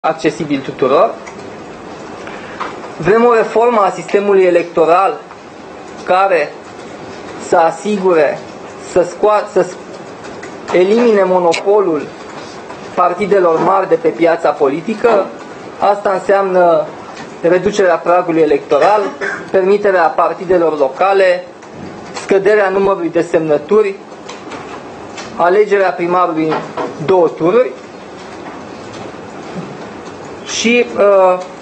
accesibil tuturor. Vrem o reformă a sistemului electoral care să asigure, să elimine monopolul partidelor mari de pe piața politică. Asta înseamnă reducerea pragului electoral, permiterea partidelor locale, scăderea numărului de semnături, alegerea primarului în 2 tururi și